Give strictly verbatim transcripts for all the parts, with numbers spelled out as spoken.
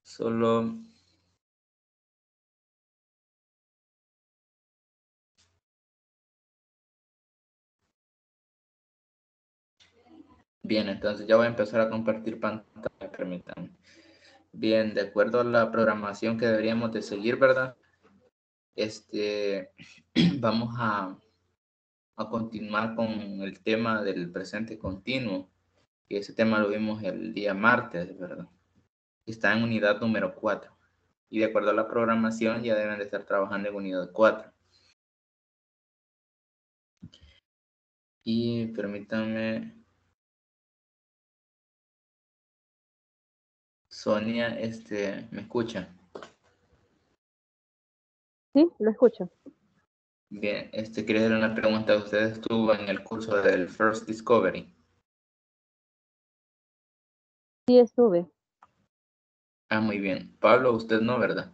Solo bien, entonces ya voy a empezar a compartir pantalla, permítanme. Bien, de acuerdo a la programación que deberíamos de seguir, ¿verdad? Este, vamos a, a continuar con el tema del presente continuo. Y ese tema lo vimos el día martes, ¿verdad? Está en unidad número cuatro. Y de acuerdo a la programación ya deben de estar trabajando en unidad cuatro. Y permítanme, Sonia, este, ¿me escucha? Sí, lo escucho. Bien, este, quería hacer una pregunta. ¿Usted estuvo en el curso del First Discovery? Sí, estuve. Ah, muy bien. Pablo, usted no, ¿verdad?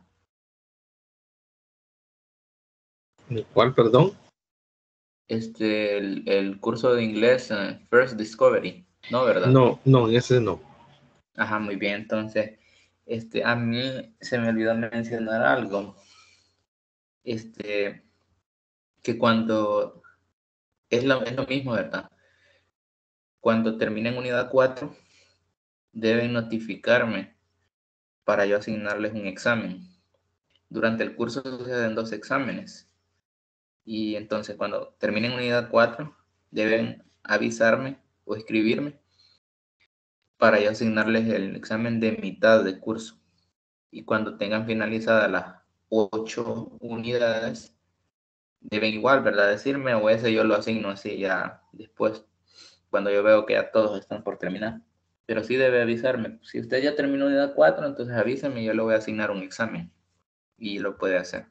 ¿Cuál, perdón? Este, el, el curso de inglés uh, First Discovery, ¿no, verdad? No, no, ese no. Ajá, muy bien. Entonces, este, a mí se me olvidó mencionar algo. Este, que cuando es lo, es lo mismo, ¿verdad? Cuando terminen unidad cuatro, deben notificarme para yo asignarles un examen. Durante el curso suceden dos exámenes. Y entonces cuando terminen unidad cuatro, deben avisarme o escribirme para yo asignarles el examen de mitad de curso. Y cuando tengan finalizadas las ocho unidades, deben igual, ¿verdad? Decirme, o ese yo lo asigno así ya después, cuando yo veo que ya todos están por terminar. Pero sí debe avisarme. Si usted ya terminó unidad cuatro, entonces avíseme y yo le voy a asignar un examen. Y lo puede hacer.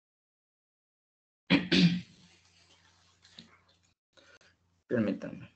Permítanme.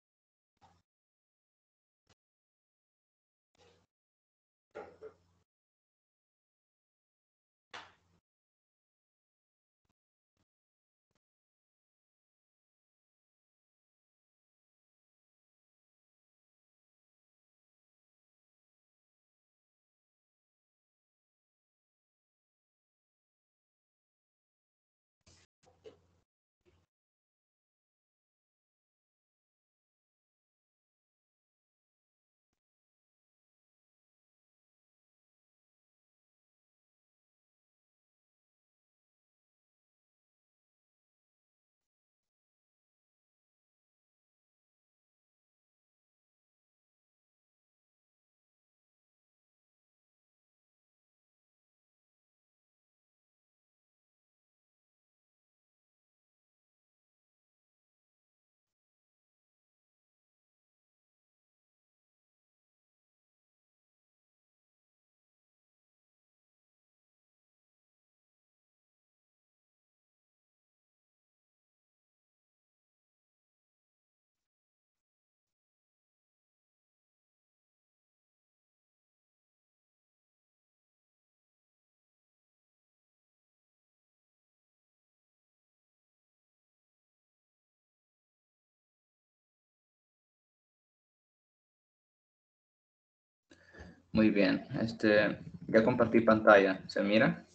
Muy bien, este, ya compartí pantalla, ¿se mira?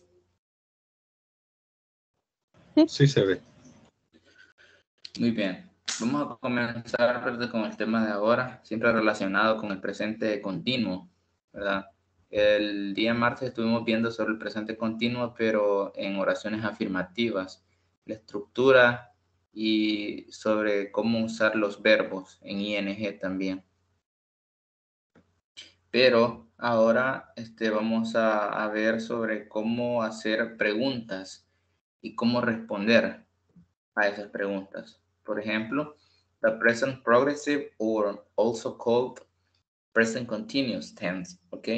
Sí. Sí se ve. Muy bien, vamos a comenzar ¿verdad? Con el tema de ahora, siempre relacionado con el presente continuo, ¿verdad? El día martes estuvimos viendo sobre el presente continuo, pero en oraciones afirmativas, la estructura y sobre cómo usar los verbos en I N G también. Pero ahora este, vamos a, a ver sobre cómo hacer preguntas y cómo responder a esas preguntas. Por ejemplo, the present progressive or also called present continuous tense, ¿ok?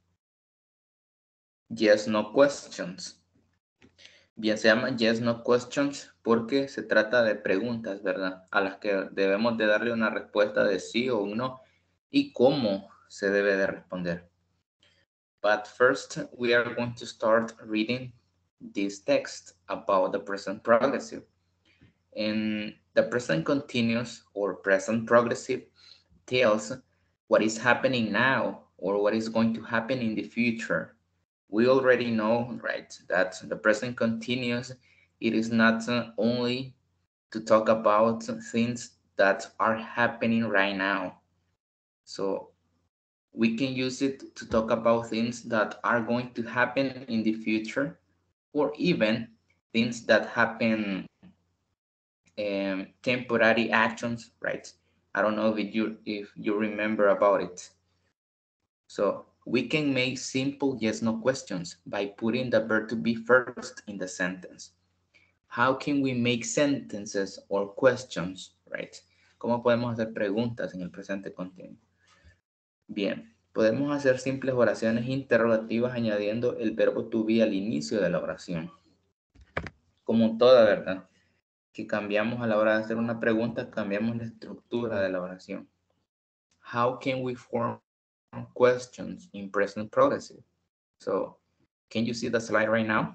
Yes, no questions. Bien, se llama yes, no questions porque se trata de preguntas, ¿verdad? A las que debemos de darle una respuesta de sí o un no y cómo se debe de responder. But first, we are going to start reading this text about the present progressive. And the present continuous or present progressive tells what is happening now or what is going to happen in the future. We already know, right, that the present continuous, it is not uh, only to talk about things that are happening right now. So we can use it to talk about things that are going to happen in the future, or even things that happen, um, temporary actions, right? I don't know if you if you remember about it. So we can make simple yes no questions by putting the verb to be first in the sentence. How can we make sentences or questions, right? ¿Cómo podemos hacer preguntas en el presente continuo? Bien, podemos hacer simples oraciones interrogativas añadiendo el verbo to be al inicio de la oración. Como toda, ¿verdad? Que cambiamos a la hora de hacer una pregunta, cambiamos la estructura de la oración. How can we form questions in present progressive? So, can you see the slide right now?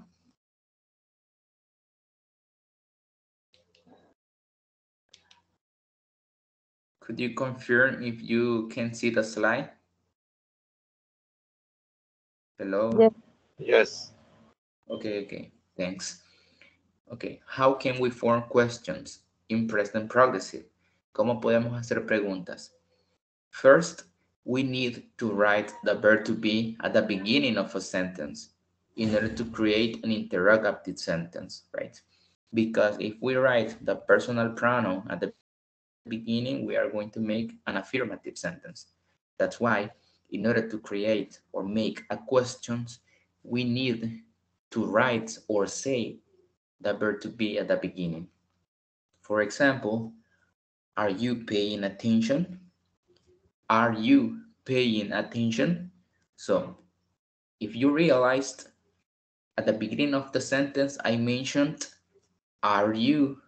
Could you confirm if you can see the slide? Hello? Yes. Yes. Okay, okay, thanks. Okay, how can we form questions in present progressive? ¿Cómo podemos hacer preguntas? First, we need to write the verb to be at the beginning of a sentence in order to create an interrogative sentence, right? Because if we write the personal pronoun at the beginning, we are going to make an affirmative sentence. That's why, in order to create or make a question, we need to write or say the verb to be at the beginning. For example, are you paying attention? Are you paying attention? So, if you realized at the beginning of the sentence, I mentioned, are you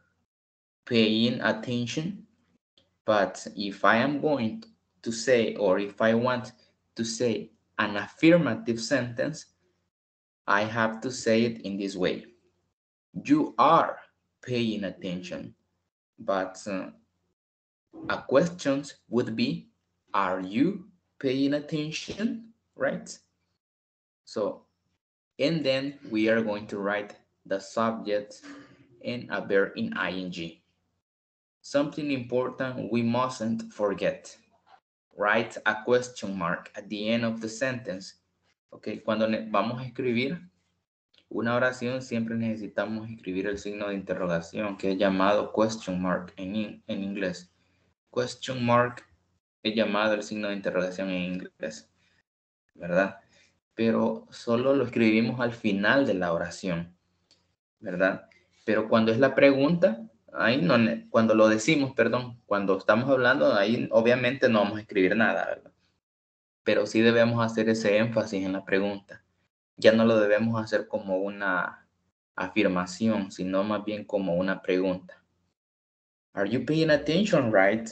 paying attention? But if I am going to say, or if I want to say an affirmative sentence, I have to say it in this way. You are paying attention. But uh, a question would be, are you paying attention? Right? So, and then we are going to write the subject and a verb in ing. Something important we mustn't forget. Write a question mark at the end of the sentence. Ok, cuando vamos a escribir una oración siempre necesitamos escribir el signo de interrogación que es llamado question mark en, en inglés. Question mark es llamado el signo de interrogación en inglés, ¿verdad? Pero solo lo escribimos al final de la oración, ¿verdad? Pero cuando es la pregunta, ahí no, cuando lo decimos, perdón, cuando estamos hablando, ahí obviamente no vamos a escribir nada, ¿verdad? Pero sí debemos hacer ese énfasis en la pregunta. Ya no lo debemos hacer como una afirmación, sino más bien como una pregunta. Are you paying attention, right?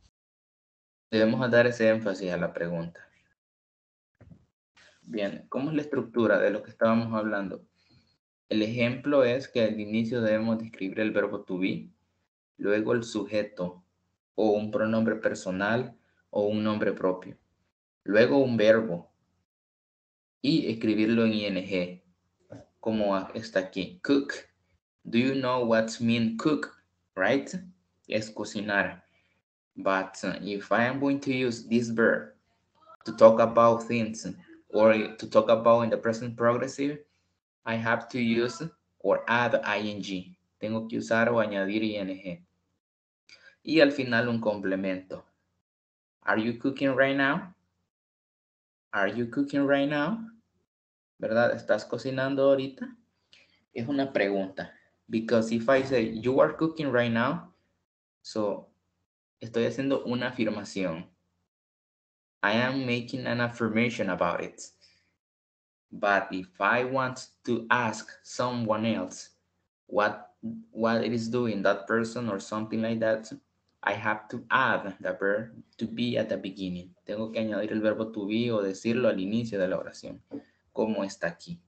Debemos dar ese énfasis a la pregunta. Bien, ¿cómo es la estructura de lo que estábamos hablando? El ejemplo es que al inicio debemos escribir el verbo to be, luego el sujeto o un pronombre personal o un nombre propio, luego un verbo y escribirlo en ing, como está aquí, cook. Do you know what mean cook, right? Es cocinar. But uh, if I am going to use this verb to talk about things or to talk about in the present progressive, I have to use or add ing. Tengo que usar o añadir ing. Y al final un complemento. Are you cooking right now? Are you cooking right now? ¿Verdad? ¿Estás cocinando ahorita? Es una pregunta. Because if I say, you are cooking right now, so estoy haciendo una afirmación. I am making an affirmation about it. But if I want to ask someone else what what it is doing, that person or something like that, I have to add the verb to be at the beginning. Tengo que añadir el verbo to be o decirlo al inicio de la oración, como está aquí.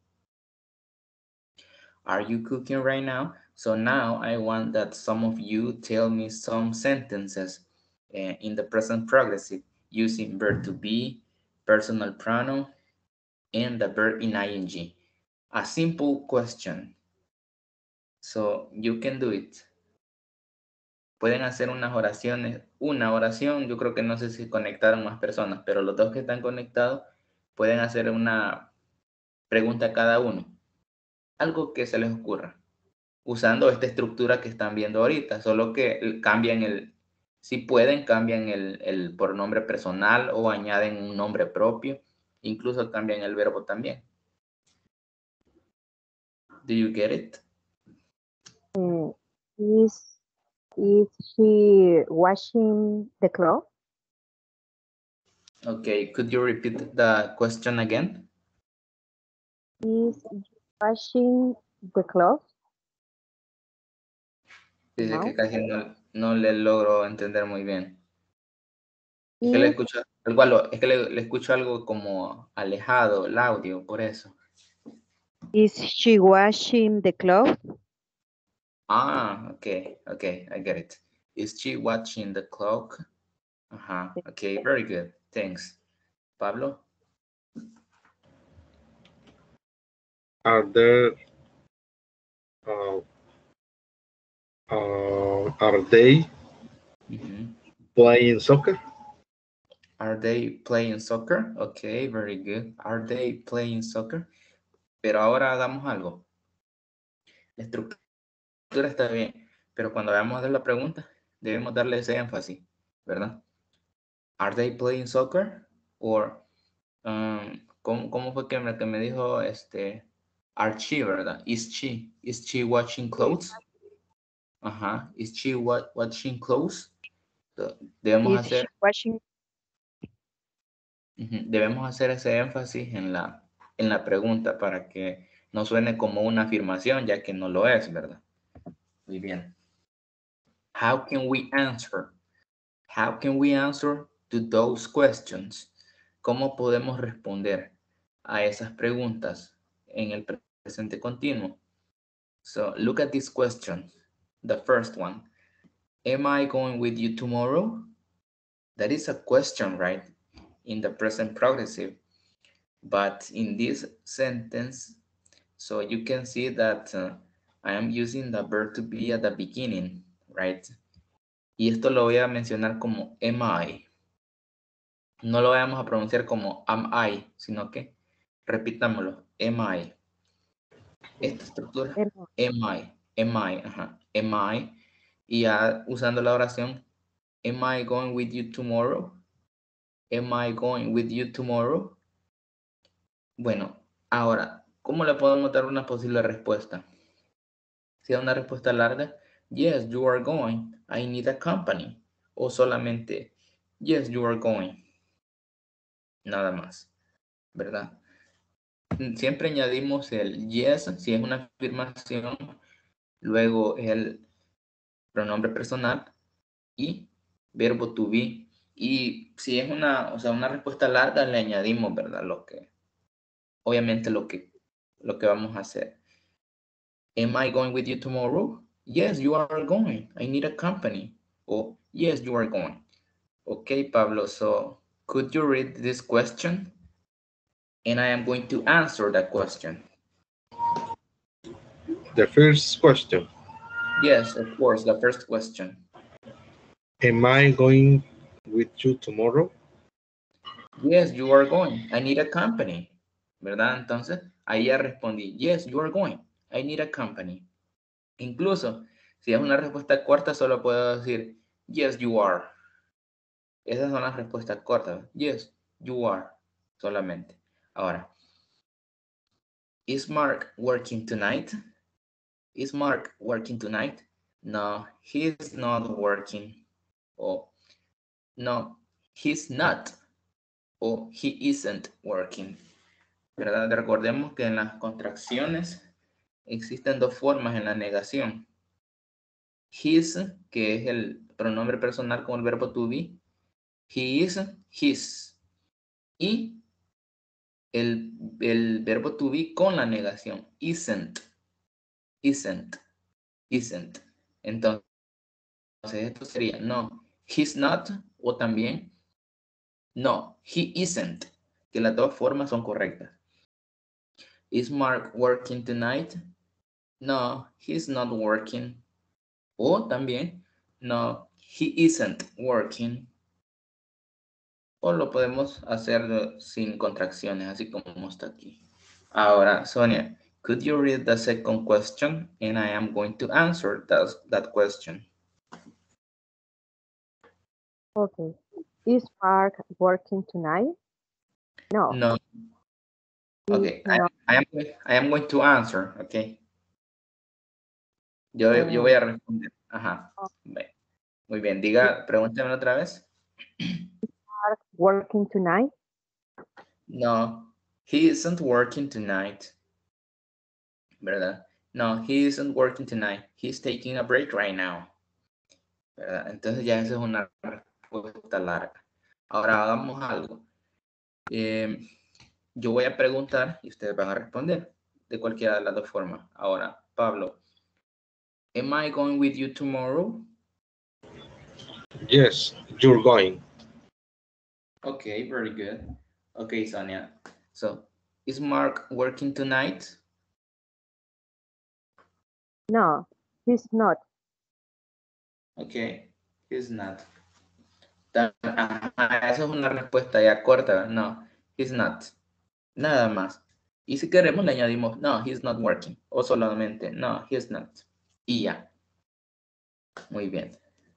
Are you cooking right now? So now I want that some of you tell me some sentences uh, in the present progressive using verb to be, personal pronoun, and the verb in ing. A simple question. So you can do it. Pueden hacer unas oraciones, una oración, yo creo que no sé si conectaron más personas, pero los dos que están conectados pueden hacer una pregunta a cada uno. Algo que se les ocurra. Usando esta estructura que están viendo ahorita, solo que cambian el, si pueden, cambian el, el pronombre personal o añaden un nombre propio, incluso cambian el verbo también. Do you get it? Uh, is is she washing the clothes? Okay, could you repeat the question again? Is she washing the clothes? Dice No. que casi no, no le logro entender muy bien. Es que le Is, escucho algo, algo- es que le, le escucho algo como alejado el audio, por eso. is she washing the clothes? Ah, okay, okay, I get it. Is she watching the clock? Uh-huh, okay, very good, thanks. Pablo? Are there uh, uh, are they Mhm. playing soccer? Are they playing soccer? Okay, very good. Are they playing soccer? Pero ahora hagamos algo. La estructura está bien, pero cuando vayamos a hacer la pregunta, debemos darle ese énfasis, ¿verdad? Are they playing soccer? Or, um, ¿cómo, cómo fue que me, que me dijo este, are she, ¿verdad? Is she? Is she watching clothes? Ajá. Is she what, watching clothes? So, debemos Is she hacer, washing? ujú, debemos hacer ese énfasis en la, en la pregunta para que no suene como una afirmación, ya que no lo es, ¿verdad? Muy bien. How can we answer? How can we answer to those questions? ¿Cómo podemos responder a esas preguntas en el presente continuo? So look at this question. The first one. Am I going with you tomorrow? That is a question, right? In the present progressive. But in this sentence, so you can see that uh, I am using the verb to be at the beginning, right? Y esto lo voy a mencionar como am I. No lo vamos a pronunciar como am I, sino que repitámoslo, am I. Esta estructura, am I, am I, ajá, am I. Y ya usando la oración, am I going with you tomorrow? Am I going with you tomorrow? Bueno, ahora, ¿cómo le podemos dar una posible respuesta? Si es una respuesta larga, yes, you are going. I need a company. O solamente, yes, you are going. Nada más, ¿verdad? Siempre añadimos el yes si es una afirmación, luego el pronombre personal y verbo to be. Y si es una, o sea, una respuesta larga, le añadimos, ¿verdad? Lo que, obviamente lo que, lo que vamos a hacer. Am I going with you tomorrow? Yes, you are going. I need a company. Or yes, you are going. Okay, Pablo, so could you read this question? And I am going to answer that question. The first question. Yes, of course, the first question. Am I going with you tomorrow? Yes, you are going. I need a company. ¿Verdad? Entonces, ahí ya respondí. Yes, you are going. I need a company. Incluso, si es una respuesta corta, solo puedo decir, yes, you are. Esas son las respuestas cortas. Yes, you are. Solamente. Ahora, is Mark working tonight? Is Mark working tonight? No, he's not working. O, no, he's not. O, he isn't working. ¿Verdad? Recordemos que en las contracciones existen dos formas en la negación. His, que es el pronombre personal con el verbo to be. He is, his. Y el, el verbo to be con la negación. Isn't, isn't, isn't. Entonces, esto sería no, he's not, o también no, he isn't. que las dos formas son correctas. Is Mark working tonight? No, he's not working. O también, no, he isn't working. O lo podemos hacer sin contracciones, así como está aquí. Ahora, Sonia, could you read the second question? And I am going to answer that, that question. Okay. Is Mark working tonight? No. No. Okay, I, I, am, I am going to answer, okay. Yo, Oh. yo voy a responder. Ajá. Muy bien, diga, pregúntame otra vez. Is Mark working tonight? No, he isn't working tonight. ¿Verdad? No, he isn't working tonight. He's taking a break right now. ¿Verdad? Entonces ya esa es una respuesta larga. Ahora hagamos algo. Eh, yo voy a preguntar y ustedes van a responder de cualquiera de las dos formas. Ahora, Pablo, am I going with you tomorrow? Yes, you're going. Okay, very good. Okay, Sonia. So, is Mark working tonight? No, he's not. Okay, he's not. Esa es una respuesta ya corta. No, he's not. Nada más. Y si queremos le añadimos, no, he's not working. O solamente, no, he's not. Y ya. Muy bien.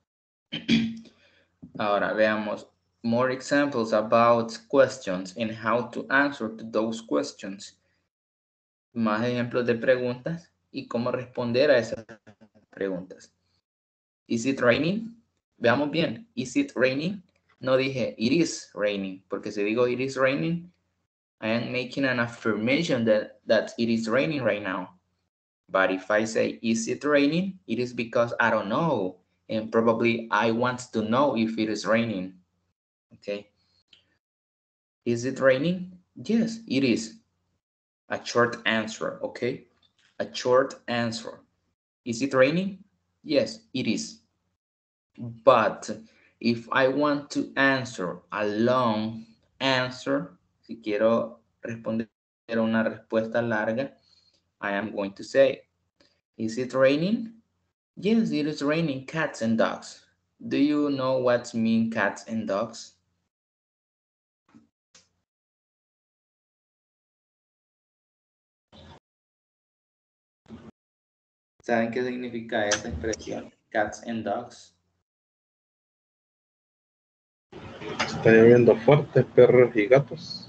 Ahora veamos more examples about questions and how to answer to those questions. Más ejemplos de preguntas y cómo responder a esas preguntas. Is it raining? Veamos bien. Is it raining? No dije it is raining, porque si digo it is raining, I am making an affirmation that, that it is raining right now. But if I say, is it raining? It is because I don't know. And probably I want to know if it is raining. Okay. Is it raining? Yes, it is. A short answer, okay? A short answer. Is it raining? Yes, it is. But if I want to answer a long answer, si quiero responder una respuesta larga, I am going to say, is it raining? Yes, it is raining cats and dogs. Do you know what mean cats and dogs? ¿Saben qué significa esa expresión? Cats and dogs. Está lloviendo fuerte, perros y gatos.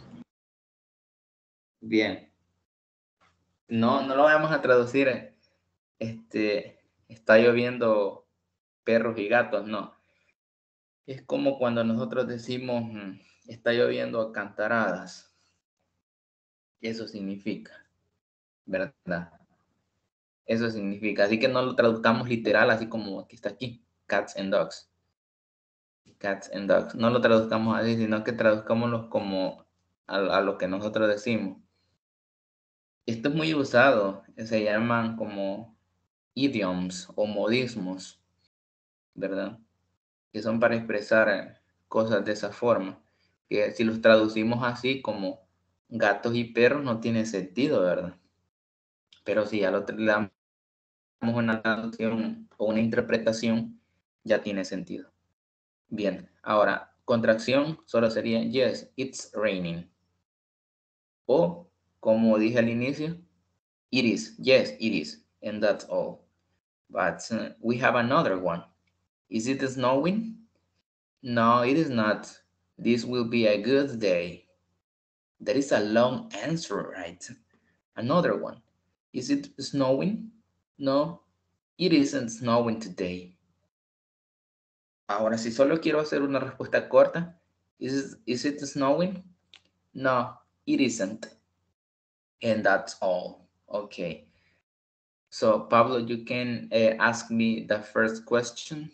Bien. No, no lo vamos a traducir. Este, está lloviendo perros y gatos, no. Es como cuando nosotros decimos, mm, está lloviendo a cantaradas. Eso significa, ¿verdad? Eso significa. Así que no lo traduzcamos literal, así como aquí está aquí. Cats and dogs. Cats and dogs. No lo traduzcamos así, sino que traduzcámoslo como a, a lo que nosotros decimos. Esto es muy usado. Se llaman como idioms o modismos, ¿verdad? Que son para expresar cosas de esa forma. Que si los traducimos así como gatos y perros no tiene sentido, ¿verdad? Pero si ya lo le damos una traducción o una interpretación, ya tiene sentido. Bien, ahora, contracción solo sería yes, it's raining. O, como dije al inicio, it is, yes, it is, and that's all. But uh, we have another one. Is it snowing? No, it is not. This will be a good day. That is a long answer, right? Another one. Is it snowing? No, it isn't snowing today. Ahora, si solo quiero hacer una respuesta corta, is it, is it snowing? No, it isn't. And that's all. Okay. So, Pablo, you can uh, ask me the first question.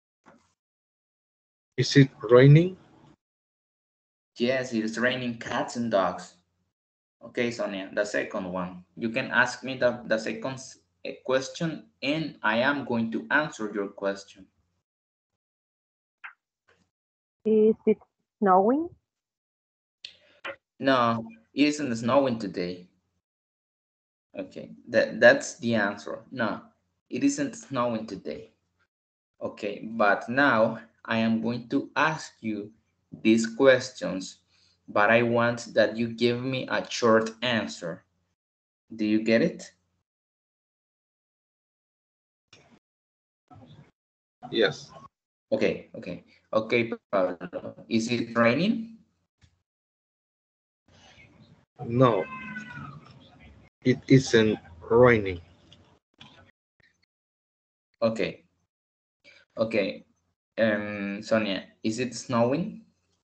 Is it raining? Yes, it is raining cats and dogs. Okay, Sonia, the second one. You can ask me the, the second question and I am going to answer your question. Is it snowing? No, it isn't snowing today. Okay, that, that's the answer. No, it isn't snowing today. Okay, but now I am going to ask you these questions, but I want that you give me a short answer. Do you get it? Yes. Okay, okay. Okay, Pablo, is it raining? No, it isn't raining. Okay, okay. Um, Sonia, is it snowing?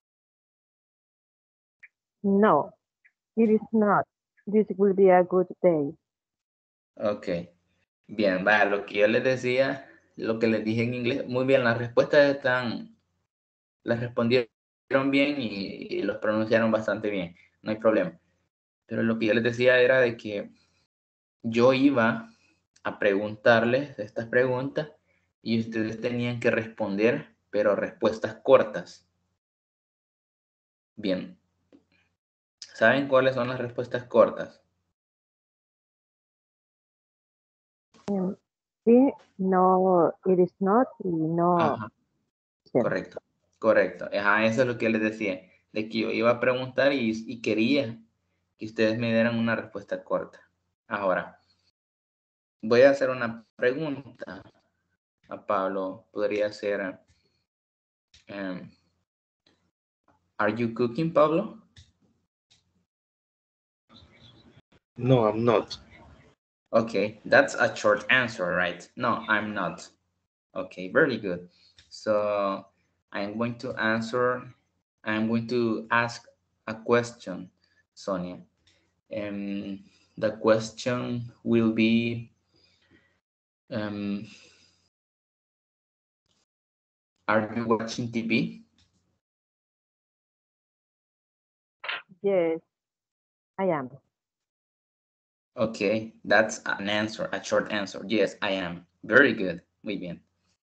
No, it is not. This will be a good day. Ok, bien, vaya, lo que yo les decía, lo que les dije en inglés, muy bien, las respuestas están, las respondieron bien y, y los pronunciaron bastante bien, no hay problema. Pero lo que yo les decía era de que yo iba a preguntarles estas preguntas y ustedes tenían que responder, pero respuestas cortas. Bien, ¿saben cuáles son las respuestas cortas? Um, sí, no, it is not, y no. Ajá, correcto, correcto. Ajá, eso es lo que yo les decía, de que yo iba a preguntar y, y quería que ustedes me dieran una respuesta corta. Ahora, voy a hacer una pregunta a Pablo. Podría ser, um, ¿Are you cooking, Pablo? No, I'm not. Okay, that's a short answer, right? No, I'm not. Okay, very good. So I'm going to answer, I'm going to ask a question, Sonia. Um, the question will be, um, are you watching T V? Yes, I am. Okay, that's an answer, a short answer. Yes, I am. Very good. Muy bien.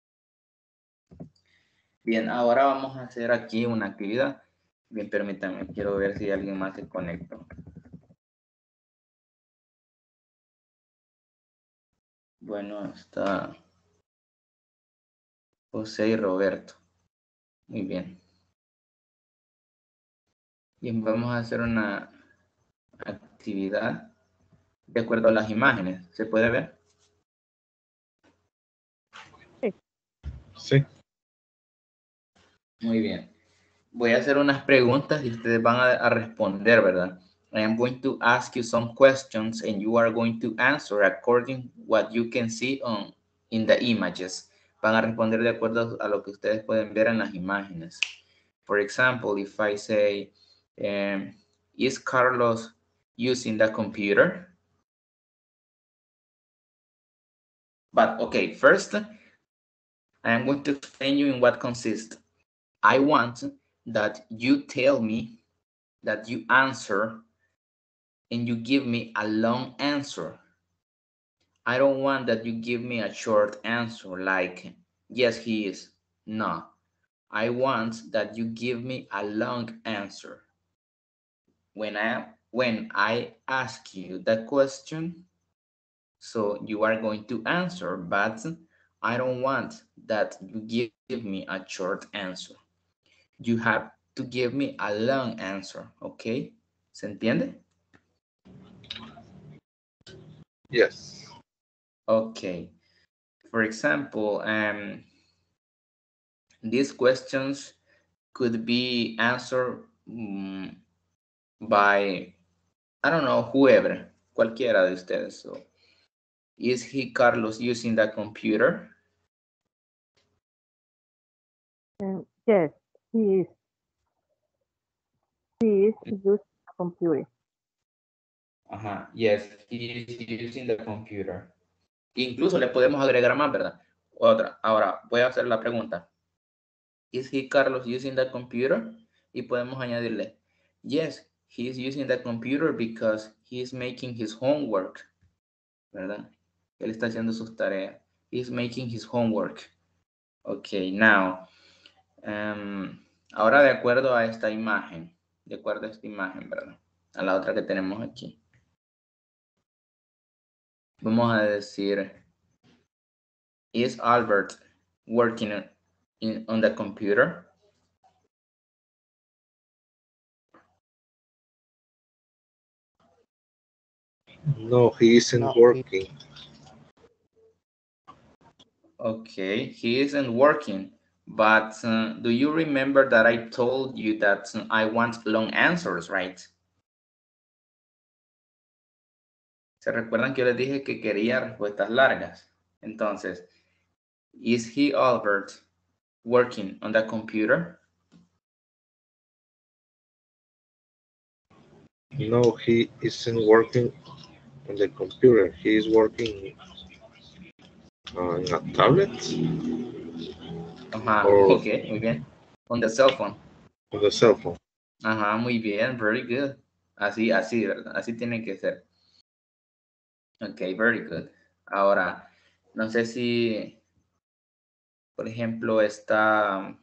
Bien, ahora vamos a hacer aquí una actividad. Bien, permítanme, quiero ver si alguien más se conectó. Bueno, está José y Roberto. Muy bien. Bien, vamos a hacer una actividad de acuerdo a las imágenes. ¿Se puede ver? Sí. Sí. Muy bien. Voy a hacer unas preguntas y ustedes van a, a responder, ¿verdad? I am going to ask you some questions and you are going to answer according what you can see on in the images. Van a responder de acuerdo a lo que ustedes pueden ver en las imágenes. For example, if I say, um, is Carlos using the computer? But okay, first, I am going to explain you in what consists. I want that you tell me, that you answer, and you give me a long answer. I don't want that you give me a short answer like, yes, he is. No, I want that you give me a long answer. When I, when I ask you the question, so you are going to answer, but I don't want that you give, give me a short answer. You have to give me a long answer, okay? ¿Se entiende? Yes. Okay. For example, um, these questions could be answered um, by, I don't know, whoever, cualquiera de ustedes. So, is he, Carlos, using the computer? Um, yes, he is. He is using a computer. Ajá, yes, he is using the computer. Incluso le podemos agregar más, ¿verdad? Otra. Ahora, voy a hacer la pregunta. Is he, Carlos, using the computer? Y podemos añadirle, yes, he is using the computer because he is making his homework, ¿verdad? Él está haciendo sus tareas. He is making his homework. Okay, now, um, ahora de acuerdo a esta imagen, de acuerdo a esta imagen, ¿verdad? A la otra que tenemos aquí. Vamos a decir, is Albert working in, on the computer? No, he isn't No, working. Okay, he isn't working. But uh, do you remember that I told you that uh, I want long answers, right? ¿Se recuerdan que yo les dije que quería respuestas largas? Entonces, is he, Albert, working on the computer? No, he isn't working on the computer. He is working on a tablet. Ajá, Or ok, muy bien. On the cell phone. on the cell phone. Ajá, muy bien, very good. Así, así, ¿verdad? Así tiene que ser. Ok, very good. Ahora, no sé si, por ejemplo, está...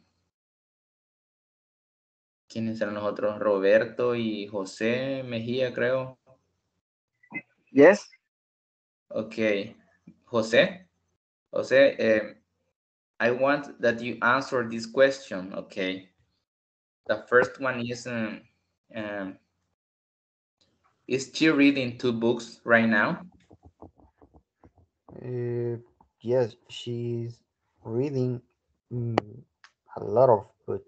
¿Quiénes eran los otros? Roberto y José Mejía, creo. Yes. Okay, Jose, Jose, um, I want that you answer this question. Okay, the first one is, um, um, is she reading two books right now? Uh, yes, she's reading mm, a lot of books.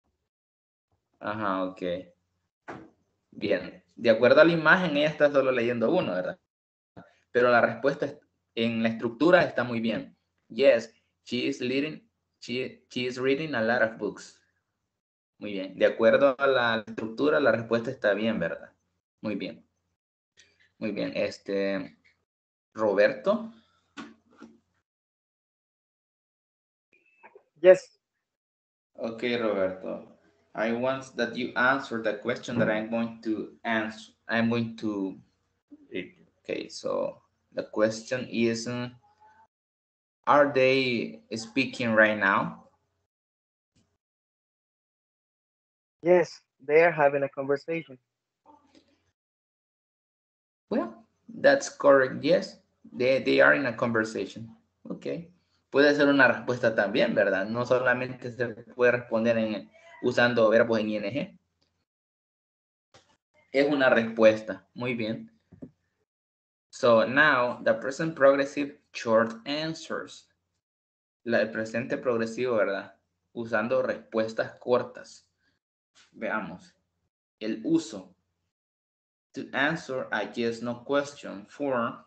Ajá, ok. Bien, de acuerdo a la imagen, ella está solo leyendo uno, ¿verdad? Pero la respuesta en la estructura está muy bien. Yes, she is reading, she, she is reading a lot of books. Muy bien. De acuerdo a la estructura, la respuesta está bien, ¿verdad? Muy bien. Muy bien. Este, Roberto. Yes. Okay, Roberto. I want that you answer the question that I'm going to answer. I'm going to read. Okay, so the question is, uh, are they speaking right now? Yes, they are having a conversation. Well, that's correct. Yes, they, they are in a conversation. Okay. Puede ser una respuesta también, ¿verdad? No solamente se puede responder en, usando verbos en ing. Es una respuesta. Muy bien. So now, the present progressive short answers. La, el presente progresivo, ¿verdad? Usando respuestas cortas. Veamos. El uso. To answer a yes, no question for.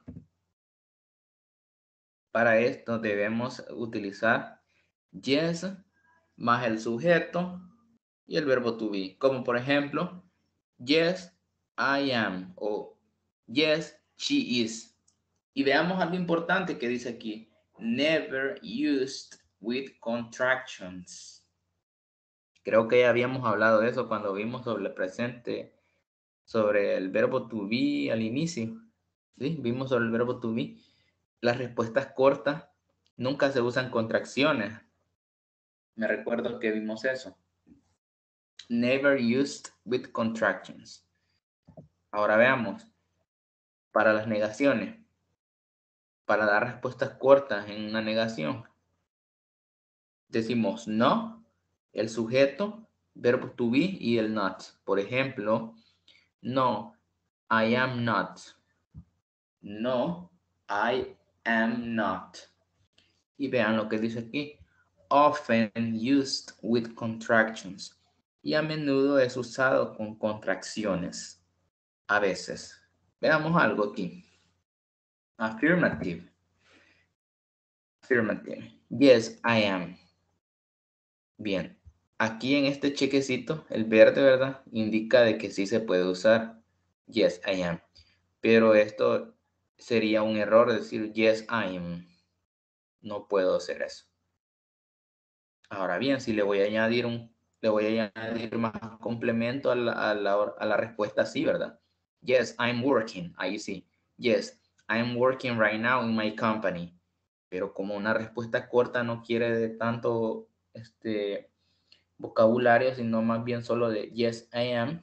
Para esto debemos utilizar yes más el sujeto y el verbo to be. Como por ejemplo, yes, I am. O yes, she is. Y veamos algo importante que dice aquí. Never used with contractions. Creo que ya habíamos hablado de eso cuando vimos sobre el presente, sobre el verbo to be al inicio. ¿Sí? Vimos sobre el verbo to be. Las respuestas cortas nunca se usan contracciones. Me recuerdo que vimos eso. Never used with contractions. Ahora veamos. Para las negaciones. Para dar respuestas cortas en una negación. Decimos no, el sujeto, verbo to be y el not. Por ejemplo, no, I am not. No, I am not. Y vean lo que dice aquí. Often used with contractions. Y a menudo es usado con contracciones. A veces. Veamos algo aquí. Affirmative. Affirmative. Yes, I am. Bien. Aquí en este chequecito, el verde, ¿verdad? Indica de que sí se puede usar. Yes, I am. Pero esto sería un error decir yes, I am. No puedo hacer eso. Ahora bien, si le voy a añadir un, le voy a añadir más complemento a la, a la, a la respuesta sí, ¿verdad? Yes, I'm working. Ahí sí. Yes, I'm working right now in my company. Pero como una respuesta corta no quiere de tanto este, vocabulario, sino más bien solo de yes, I am.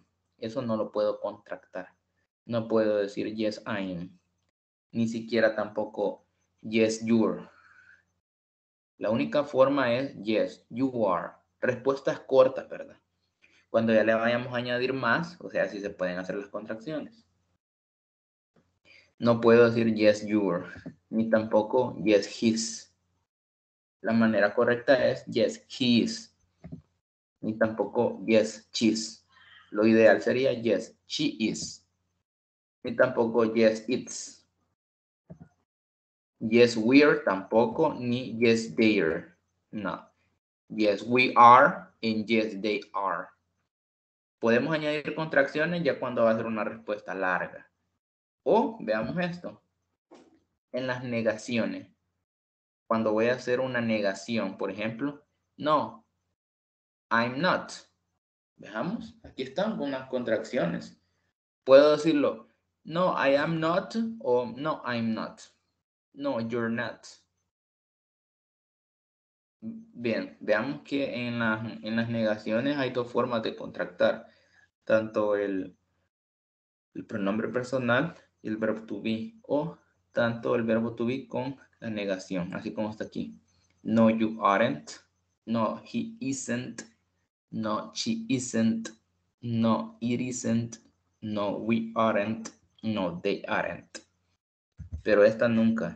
eso no lo puedo contractar. No puedo decir yes, I am. Ni siquiera tampoco yes, you're. La única forma es yes, you are. Respuestas cortas, ¿verdad? Cuando ya le vayamos a añadir más, o sea, si se pueden hacer las contracciones. No puedo decir yes, you're, ni tampoco yes, his. La manera correcta es yes, he is, ni tampoco yes, she's. Lo ideal sería yes, she is, ni tampoco yes, it's. Yes, we're tampoco, ni yes, they're. No. Yes, we are, and yes, they are. Podemos añadir contracciones ya cuando va a ser una respuesta larga. O, veamos esto, en las negaciones. Cuando voy a hacer una negación, por ejemplo, no, I'm not. Veamos, aquí están unas contracciones. Puedo decirlo, no, I am not, o no, I'm not. No, you're not. Bien, veamos que en las, en las negaciones hay dos formas de contractar. Tanto el, el pronombre personal y el verbo to be, o tanto el verbo to be con la negación, así como está aquí. No, you aren't. No, he isn't. No, she isn't. No, it isn't. No, we aren't. No, they aren't. Pero esta nunca.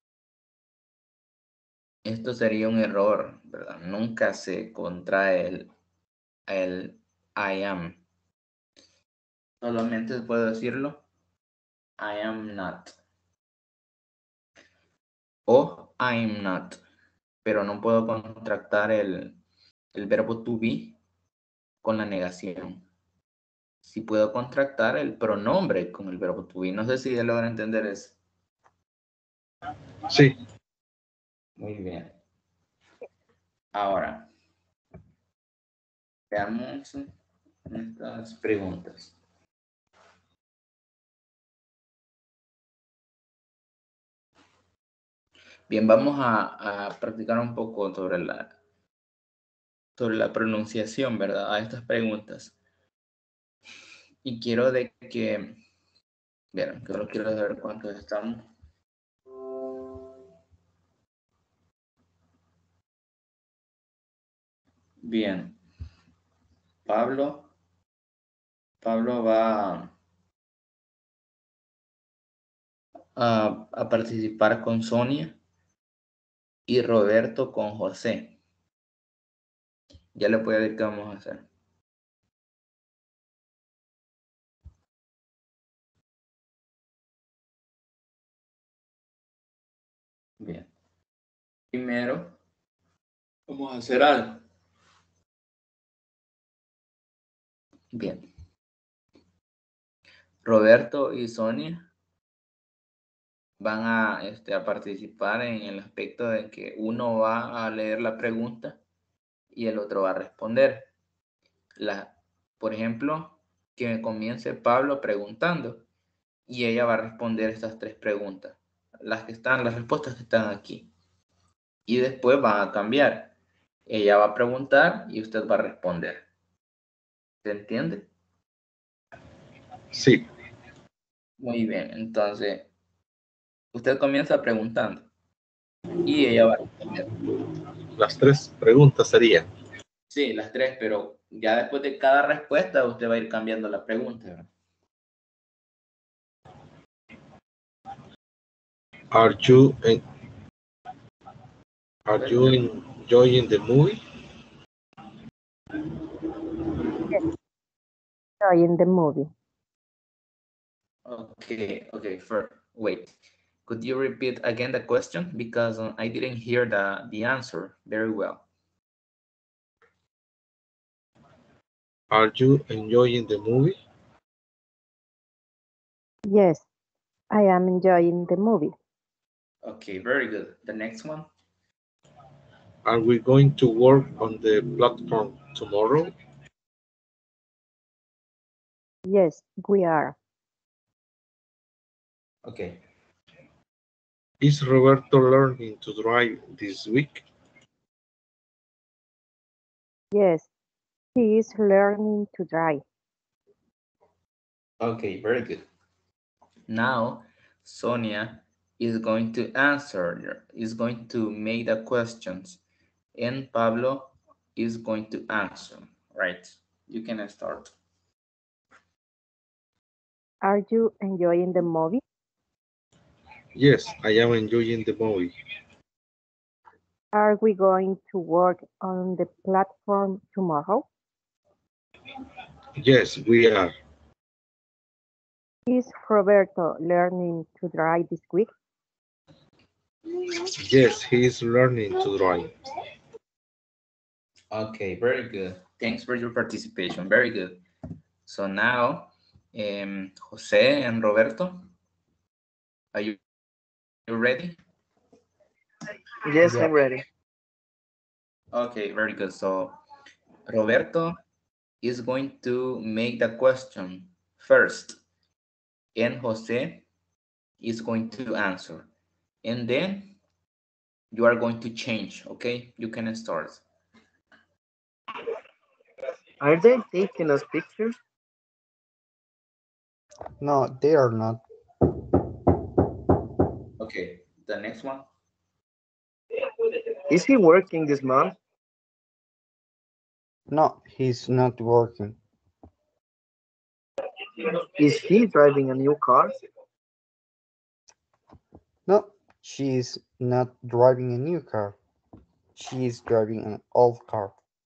Esto sería un error, ¿verdad? Nunca se contrae el, el I am. Solamente puedo decirlo I am not. O I'm not. Pero no puedo contractar el, el verbo to be con la negación. Sí puedo contractar el pronombre con el verbo to be. No sé si ya logran entender eso. Sí. Muy bien. Ahora, veamos estas preguntas. Bien, vamos a, a practicar un poco sobre la, sobre la pronunciación, ¿verdad? A estas preguntas. Y quiero de que, bien, solo quiero saber cuántos estamos. Bien. Pablo, Pablo va a, a participar con Sonia y Roberto con José. Ya le voy a decir qué vamos a hacer. Bien. Primero, vamos a hacer algo. Bien. Roberto y Sonia van a, este, a participar en el aspecto de que uno va a leer la pregunta y el otro va a responder. La, por ejemplo, que comience Pablo preguntando y ella va a responder estas tres preguntas. Las que están, las respuestas que están aquí. Y después van a cambiar. Ella va a preguntar y usted va a responder. ¿Se entiende? Sí. Muy bien, entonces usted comienza preguntando y ella va a responder. Las tres preguntas serían. Sí, las tres, pero ya después de cada respuesta usted va a ir cambiando la pregunta, ¿verdad? Are you en, Are you enjoying the movie? Enjoying the movie. Okay, okay, for, wait. Could you repeat again the question? Because uh, I didn't hear the, the answer very well. Are you enjoying the movie? Yes, I am enjoying the movie. Okay, very good. The next one? Are we going to work on the platform tomorrow? Yes, we are. Okay. Is Roberto learning to drive this week? Yes, he is learning to drive. Okay, very good. Now, Sonia is going to answer, is going to make the questions, and Pablo is going to answer, right? You can start. Are you enjoying the movie? Yes, I am enjoying the movie. Are we going to work on the platform tomorrow? Yes, we are. Is Roberto learning to drive this week? Yes, he is learning to drive. Okay, very good. Thanks for your participation. Very good. So now, um, Jose and Roberto, are you, you ready? Yes, Yeah. I'm ready. Okay, very good. So Roberto is going to make the question first, and Jose is going to answer. And then you are going to change, okay? You can start. Are they taking us pictures? No, they are not. Okay, the next one. Is he working this month? No, he's not working. Is she driving a new car? No, she's not driving a new car. She's driving an old car.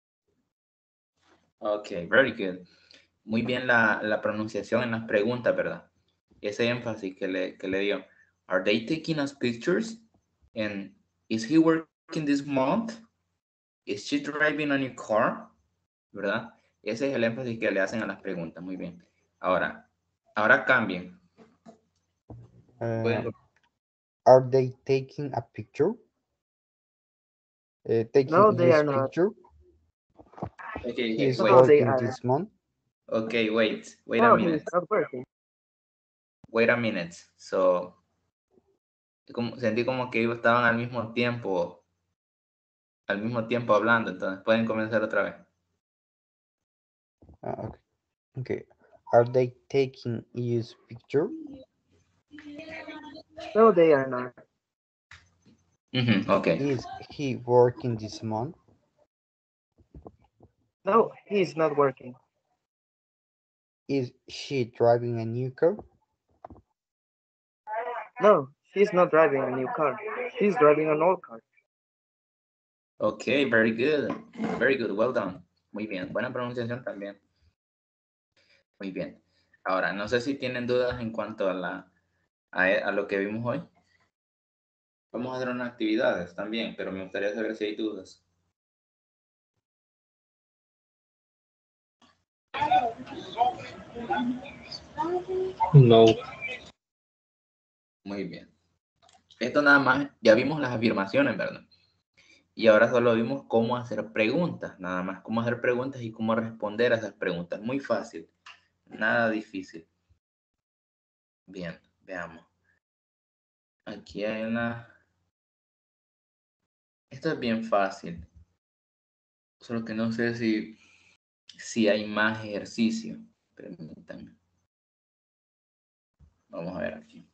Okay, very good. Muy bien la, la pronunciación en las preguntas, ¿verdad? Ese énfasis que le, que le dio. Are they taking us pictures? And is he working this month? Is she driving a new car? ¿Verdad? Ese es el énfasis que le hacen a las preguntas. Muy bien. Ahora, ahora cambien. Uh, Pueden- are they taking a picture? Uh, taking No, they his are not. picture? Okay, He's wait, No, they working are. this month. okay, wait, wait a No, he is minute. not working. Wait a minute. So, como, sentí como que ellos estaban al mismo tiempo, al mismo tiempo hablando, entonces pueden comenzar otra vez. Uh, okay. Okay. Are they taking his picture? No, they are not. Mhm, okay. Is he working this month? No, he is not working. Is she driving a new car? No, she's not driving a new car. She's driving an old car. Okay, very good. Very good. Well done. Muy bien. Buena pronunciación también. Muy bien. Ahora, no sé si tienen dudas en cuanto a, la, a, a lo que vimos hoy. Vamos a hacer unas actividades también, pero me gustaría saber si hay dudas. No. Muy bien. Esto nada más, ya vimos las afirmaciones, ¿verdad? Y ahora solo vimos cómo hacer preguntas, nada más, cómo hacer preguntas y cómo responder a esas preguntas. Muy fácil, nada difícil. Bien, veamos. Aquí hay una... Esto es bien fácil. Solo que no sé si, si hay más ejercicio. Permítanme. Vamos a ver aquí.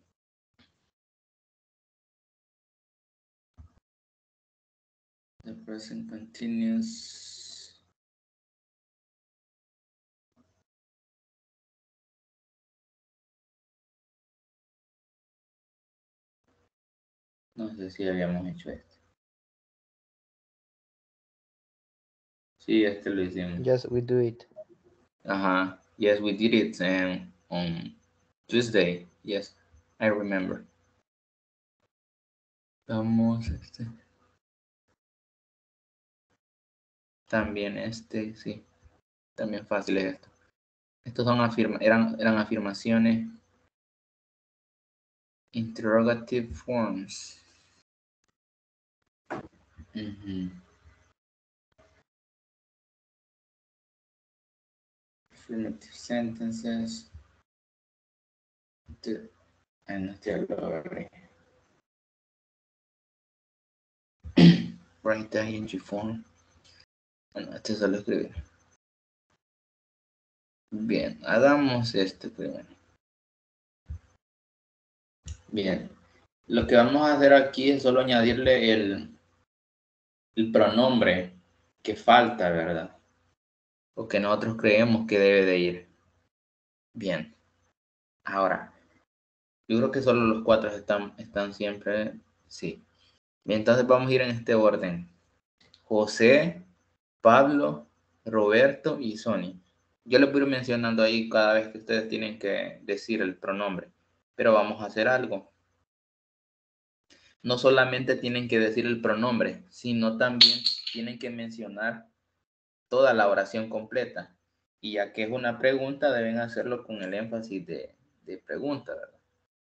The present continuous. No sé si habíamos hecho esto. Sí, este lo hicimos. Yes, we do it. Uh-huh. Yes, we did it um, on Tuesday. Yes, I remember. Vamos, este. También este, sí. También fácil es esto. Estos son afirma eran, eran afirmaciones. Interrogative forms. Uh-huh. Affirmative sentences. To, and estoy write the ing form. Bueno, este solo escribir. Bien, hagamos este primero. Bien, lo que vamos a hacer aquí es solo añadirle el, el pronombre que falta, ¿verdad? O que nosotros creemos que debe de ir. Bien, ahora, yo creo que solo los cuatro están, están siempre, sí. Bien, entonces vamos a ir en este orden. José, Pablo, Roberto y Sony. Yo les voy a ir mencionando ahí cada vez que ustedes tienen que decir el pronombre. Pero vamos a hacer algo. No solamente tienen que decir el pronombre, sino también tienen que mencionar toda la oración completa. Y ya que es una pregunta, deben hacerlo con el énfasis de, de pregunta, ¿verdad?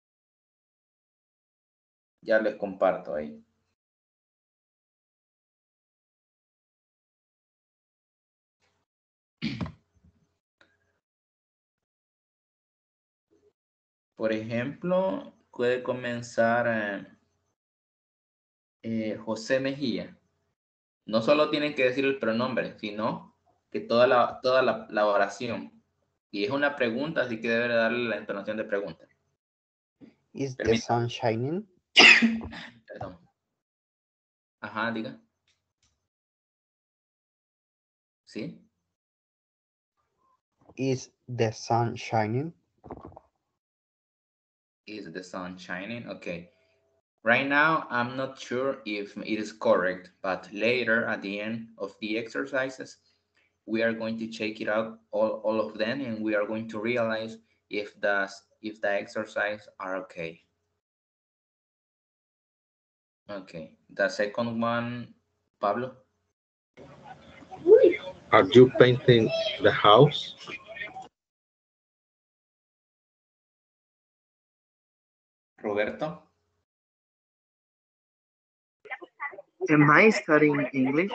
Ya les comparto ahí. Por ejemplo, puede comenzar eh, eh, José Mejía. No solo tienen que decir el pronombre, sino que toda la, toda la, la oración. Y es una pregunta, así que debe darle la entonación de pregunta. Is the Permítame. sun shining? Perdón. Ajá, diga. ¿Sí? Is the sun shining? Is the sun shining? Okay. Right now, I'm not sure if it is correct, but later at the end of the exercises, we are going to check it out, all, all of them, and we are going to realize if the, if the exercise are okay. Okay, the second one, Pablo? Are you painting the house? Roberto? Am I studying English?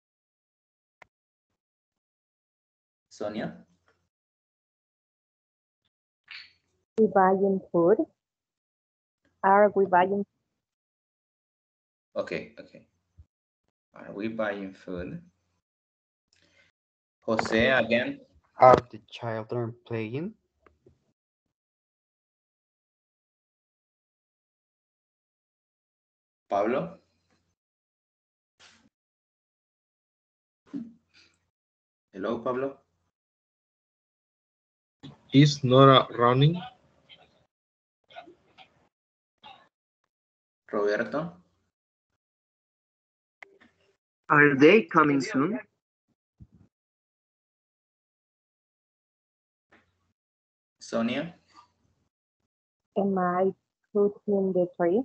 Sonia? We buying food? Are we buying? Okay, okay. Are we buying food? Jose, again? Are the children playing? Pablo? Hello, Pablo? Is Nora running? Roberto? Are they coming soon? Sonia? Am I putting the tree?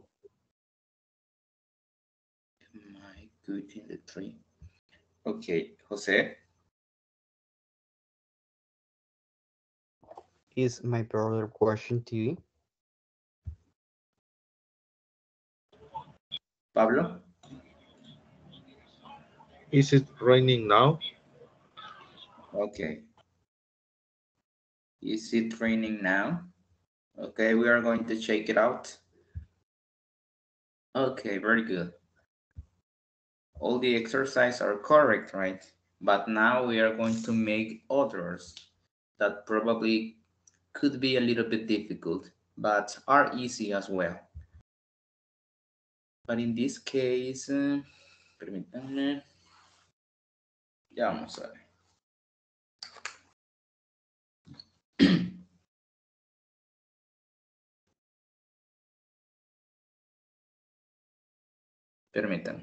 Am I good in the tree? Okay, Jose? Is my brother watching T V? Pablo? Is it raining now? Okay. Is it raining now? Okay, we are going to check it out. Okay, very good. All the exercises are correct, right? But now we are going to make others that probably could be a little bit difficult, but are easy as well. But in this case, uh, permítanme. Ya vamos a ver. Permítanme.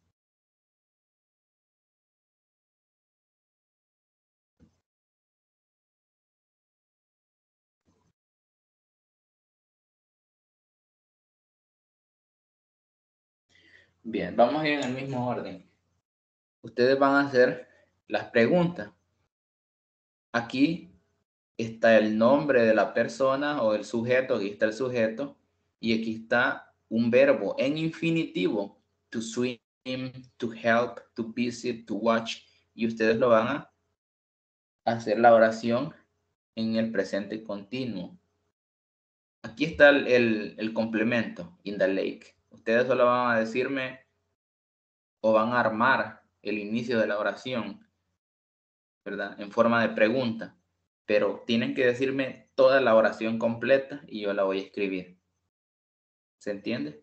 Bien, vamos a ir en el mismo orden. Ustedes van a hacer las preguntas. Aquí está el nombre de la persona o el sujeto, aquí está el sujeto, y aquí está un verbo en infinitivo, to swim, to help, to visit, to watch, y ustedes lo van a hacer la oración en el presente continuo. Aquí está el, el, el complemento, in the lake. Ustedes solo van a decirme o van a armar el inicio de la oración, ¿verdad? En forma de pregunta. pero tienen que decirme toda la oración completa y yo la voy a escribir. ¿Se entiende?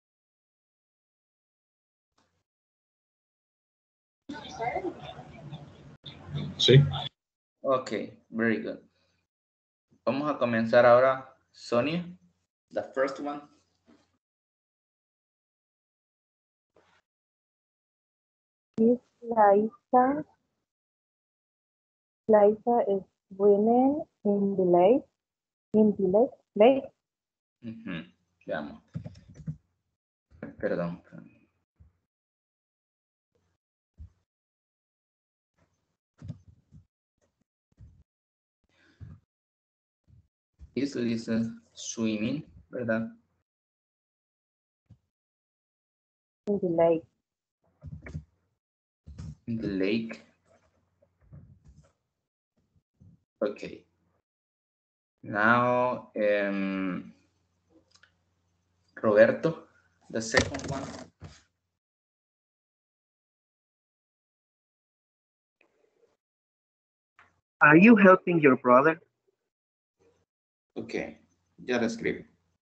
Sí. Ok, very good. Vamos a comenzar ahora, Sonia, the first one. Is Laisa, Laisa is swimming in the lake, in the lake, lake. Ujú, veamos. Perdón. Eso dice swimming, ¿verdad? In the lake. In the lake. Okay. Now, um, Roberto, the second one. Are you helping your brother? Okay, ya lo escribí.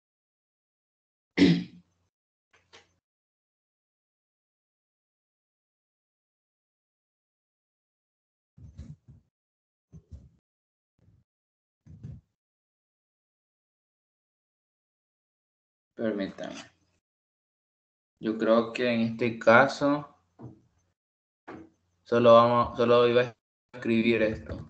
Permítame. Yo creo que en este caso solo vamos, solo iba a escribir esto.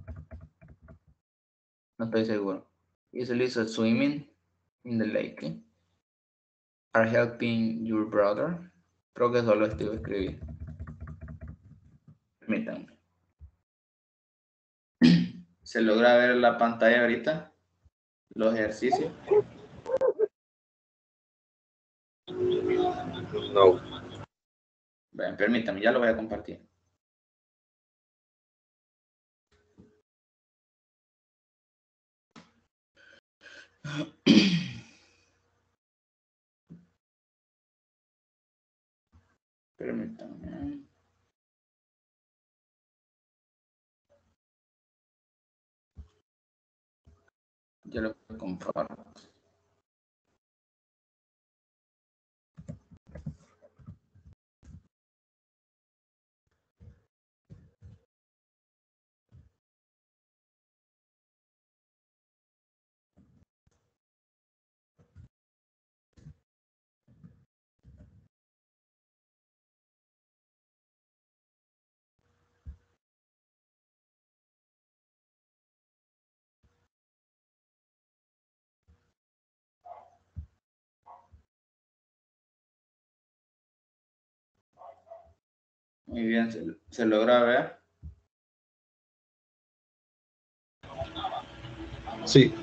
No estoy seguro. Y se le hizo swimming in the lake. Are helping your brother. Creo que solo esto iba a escribir. Permítanme. ¿Se logra ver la pantalla ahorita? Los ejercicios. No. Ven, permítame, ya lo voy a compartir. Permítame. Ya lo comparto. Muy bien, ¿se, se logra ver? Sí.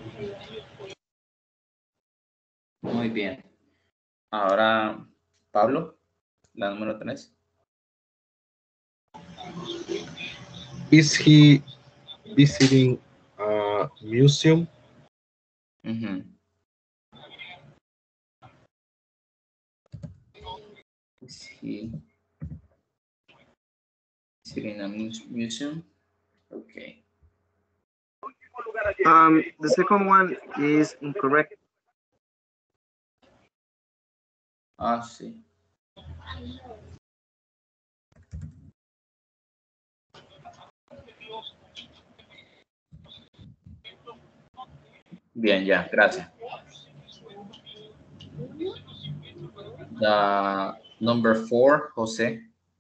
Muy bien. Ahora, Pablo, la número tres. Is he visiting a museum? Uh-huh. Is he visiting a museum? Okay. Um, the second one is incorrect. Ah, sí. Bien, ya, gracias. The number four, Jose.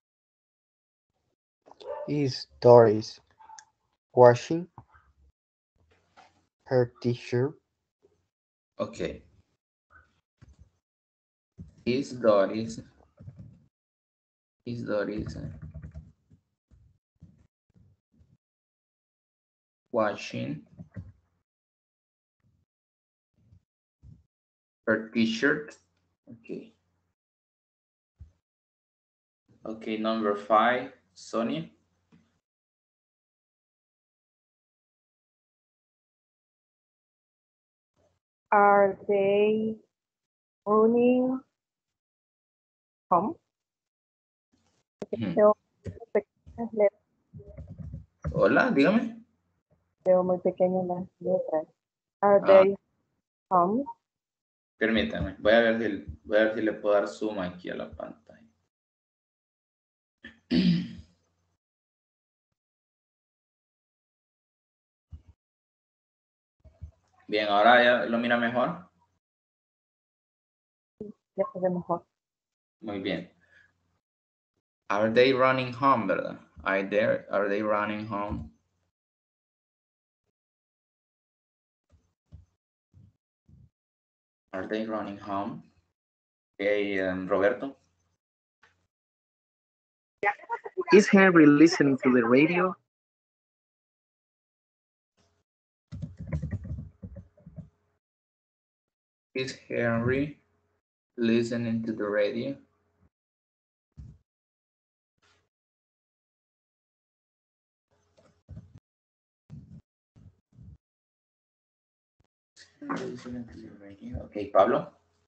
Is Doris washing her t-shirt? Okay. Is Doris. Is Doris washing her t-shirt? Okay. Okay, number five, Sonia. Are they running home? Hmm. So, Hola, dígame. Veo muy pequeñas las letras. Are Ah. they home? Permítame, voy a ver si, voy a ver si le puedo dar zoom aquí a la pantalla. Bien, ahora ya lo mira mejor. Ya se ve mejor. Muy bien. Are they running home, verdad? Are they, are they running home? Are they running home? Okay, um, Roberto. Is Henry listening to the radio? Is Henry listening to the radio? Listening to the radio. Okay, Pablo.